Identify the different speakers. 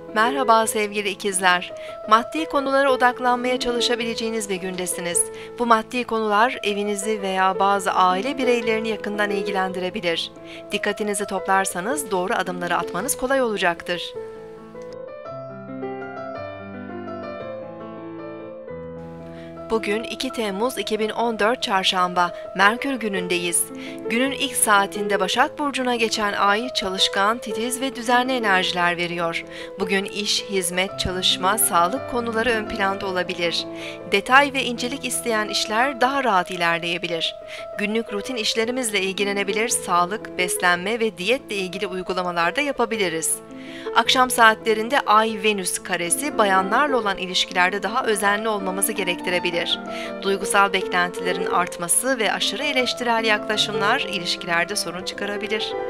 Speaker 1: Merhaba sevgili ikizler. Maddi konulara odaklanmaya çalışabileceğiniz bir gündesiniz. Bu maddi konular evinizi veya bazı aile bireylerini yakından ilgilendirebilir. Dikkatinizi toplarsanız doğru adımları atmanız kolay olacaktır. Bugün 2 Temmuz 2014 Çarşamba, Merkür günündeyiz. Günün ilk saatinde Başak Burcu'na geçen ay çalışkan, titiz ve düzenli enerjiler veriyor. Bugün iş, hizmet, çalışma, sağlık konuları ön planda olabilir. Detay ve incelik isteyen işler daha rahat ilerleyebilir. Günlük rutin işlerimizle ilgilenebilir, sağlık, beslenme ve diyetle ilgili uygulamalar da yapabiliriz. Akşam saatlerinde Ay-Venüs karesi bayanlarla olan ilişkilerde daha özenli olmamızı gerektirebilir. Duygusal beklentilerin artması ve aşırı eleştirel yaklaşımlar ilişkilerde sorun çıkarabilir.